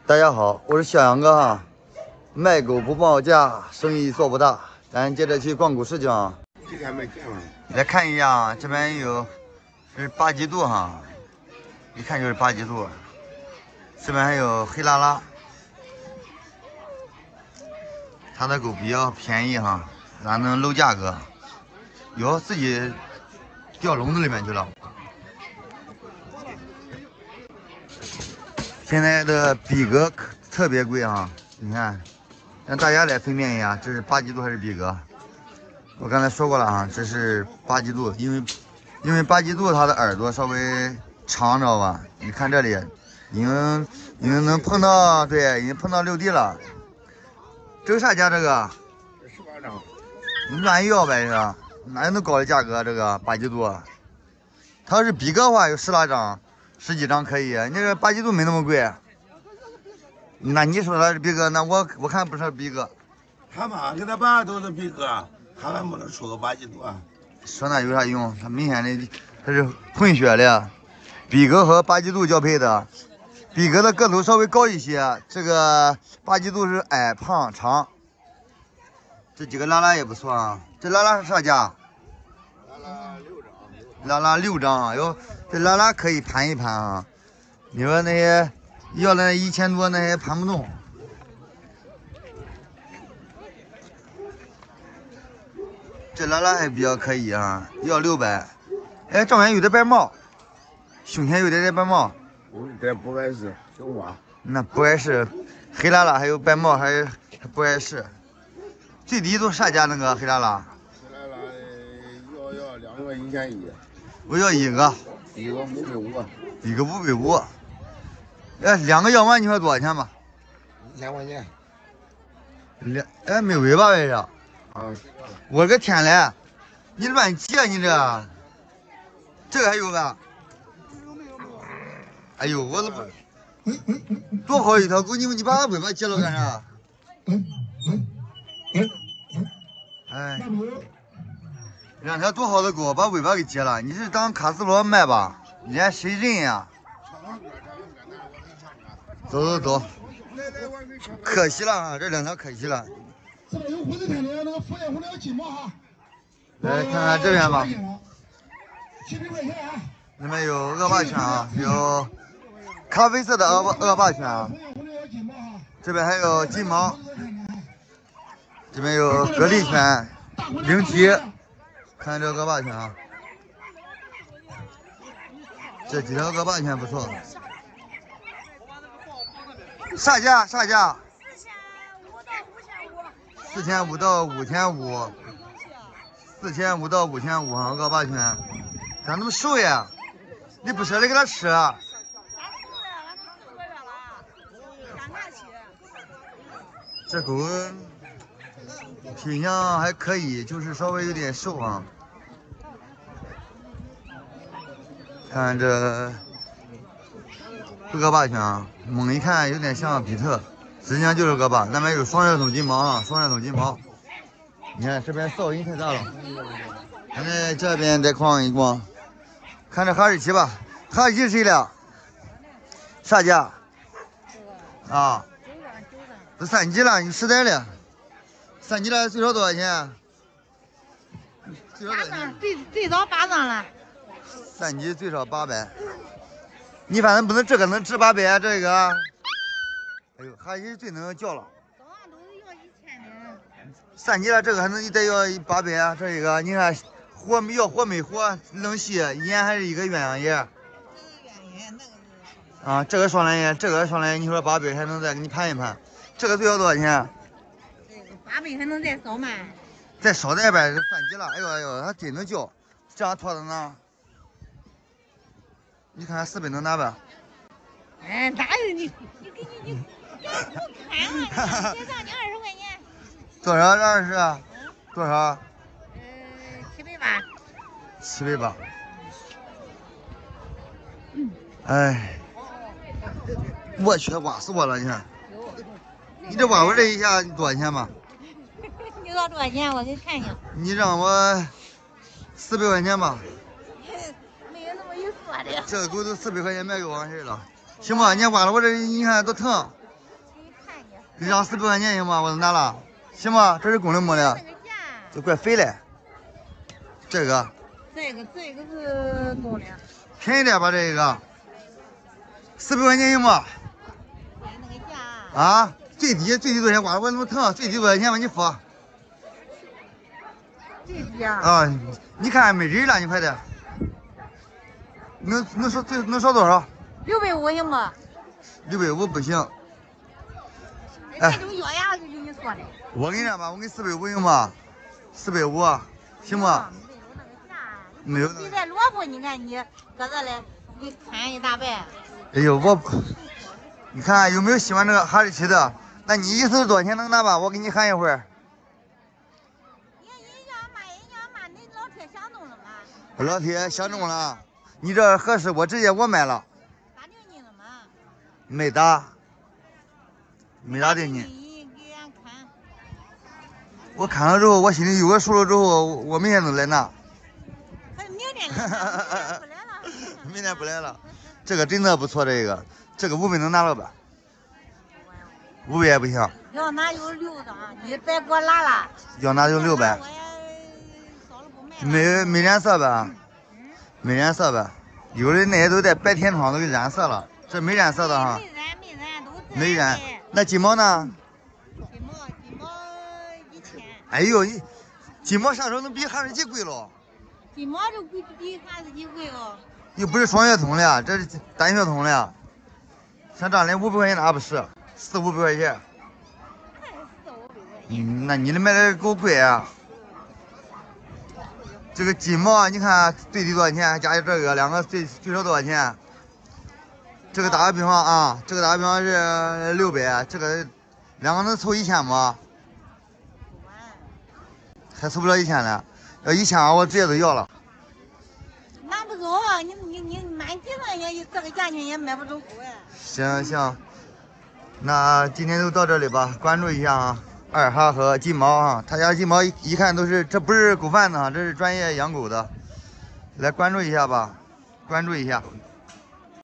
大家好，我是小杨哥哈。卖狗不报价，生意做不大。咱接着去逛古市去啊。 今天没见了。 来看一下，这边有是巴吉杜哈，一看就是巴吉杜。这边还有黑拉拉，它的狗比较便宜哈，咱能搂价格。哟，自己掉笼子里面去了。现在的比格特别贵啊，你看，让大家来分辨一下，这是巴吉杜还是比格？我刚才说过了啊，这是巴吉杜，因为巴吉杜它的耳朵稍微长，知道吧？你看这里，已经能碰到，对，已经碰到6D 了。这个啥价？这个 18张。 你乱要呗，这个哪有那么高的价格？这个巴吉杜，它要是比格的话有10来张。10几张可以，你这巴吉杜没那么贵。那你说它是比格，那我看不是比格。 他妈给他爸都是比格，他还没能出个巴吉杜啊。 说那有啥用？它明显的它是混血的，比格和巴吉杜交配的。比格的个头稍微高一些，这个巴吉杜是矮胖长。这几个拉拉也不错啊，这拉拉是啥价？拉拉6张啊，哟，这拉拉可以盘一盘啊。你说那些要那1000多，那些盘不动。这拉拉还比较可以啊，要600。哎，上面有点白毛，胸前有点白毛。 这不碍事，小花。 那不碍事，黑拉拉还有白毛，还不碍事。最低都啥价那个黑拉拉？ 黑拉拉要2个1100。 我要一个 550。 一个550。哎，2个要完你说多少钱吧 ？1000块钱。 哎，没尾巴呗这。 啊。 我个天嘞！你乱接你这个还有吧？哎呦，我都不多好一条狗，你把尾巴接了干啥？哎。2条多好的狗，把尾巴给截了，你是当卡斯罗卖吧？人家谁认呀？走，可惜了啊，这2条可惜了。 这边有火腿天的那个枫叶红的金毛哈。 来看看这边吧。 70块钱啊。 那边有恶霸犬啊，有咖啡色的恶霸犬啊。这边还有金毛，这边有格力犬灵缇。看这恶霸犬啊，这几条恶霸犬不错。啥价？4500到5500。4500到5500啊，恶霸犬，咋那么瘦呀？你不舍得给它吃？这狗品相还可以，就是稍微有点瘦啊。看这恶霸犬啊，猛一看有点像比特，实际上就是恶霸。那边有双血统金毛啊，双血统金毛。你看这边噪音太大了，咱在这边再逛一逛，看这哈士奇吧。哈士奇谁的？啥价？啊，都3级了，你实在的。3级了最少多少钱？最少多少钱？ 最少800了。 3级最少800。你反正不能这个能值800啊，这个。哎呦，哈士奇最能叫了。 早上都是要1000的。 3级了，这个还能再要800啊，这一个你看活没活，冷系眼还是一个鸳鸯眼。啊，这个双蓝眼，你说800还能再给你盘一盘，这个最少多少钱 ？800还能再少吗？ 再少点呗，这3级了，哎呦，它真能叫，这样拖着呢。你看400能拿吧？ 哎，哪有你要不看啊？结账你20块钱。 多少20？多少 ？780。 780。哎，我去，挖死我了！你看，你这挖我这一下多少钱吧？ 你说多少钱？我给看看。 你让我400块钱吧。 没有那么一说的。 这个狗都400块钱卖给我完事了，行吧？你挖了我这，你看多疼。 你让400块钱行吗？我都拿了，行吗？这是公的母的， 那个价， 就怪肥嘞。这个这个是公的， 便宜点吧，这个400块钱行吗？ 那个价， 啊，最低多少钱？我那么疼，最低多少钱吧？你付。 这价， 啊，你看没人了，你快点。能少多少 650行吗？ ？650不行。 这种药呀，就跟你说的。 我给你这吧，我给450行吗？450行吗？没有那个。 你这萝卜，你看你搁这里，你看一大半。 哎呦，你看有没有喜欢这个哈士奇的？那你意思是多少钱能拿吧？我给你喊一会儿。 人家嘛，你老铁相中了嘛？ 老铁相中了，你这合适，我直接买了。 打定你了嘛？ 没打定你。 给俺看。 我看了之后，我心里有个数了之后，我明天就来拿。 明天来了，不来了。 明天不来了。这个真的不错，这个500能拿了吧？500也不行。 要拿有6张，你别给我拿了。 要拿就600。 我也少了不卖了。 没染色呗？没染色呗？有的那些都在白天窗都给染色了，这没染色的哈。 没染，都是没染。那金毛呢？ 金毛1000。 哎呦，金毛上手能比哈士奇贵喽？ 金毛就比哈士奇贵哦。 又不是双血统的，这是单血统的。像这样的500块钱那不是，400-500块钱。那你的卖的够贵啊！这个金毛你看最低多少钱？加这个两个最少多少钱？这个打个比方啊，这个打个比方是600，这个两个能凑1000吗？还凑不了1000呢。要1000我直接都要了。 拿不走，你满几块钱，这个价钱也买不走狗哎。 行，那今天就到这里吧，关注一下啊，二哈和金毛啊，他家金毛一看都是，这不是狗贩子啊，这是专业养狗的，来关注一下吧，关注一下。